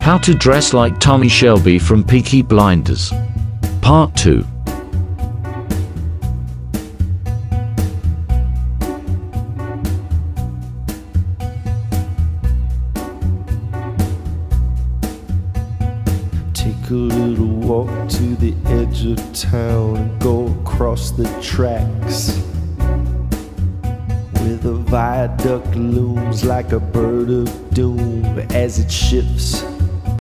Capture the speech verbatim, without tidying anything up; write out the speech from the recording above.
How to dress like Tommy Shelby from Peaky Blinders. Part two. Take a little walk to the edge of town and go across the tracks, where the viaduct looms like a bird of doom as it shifts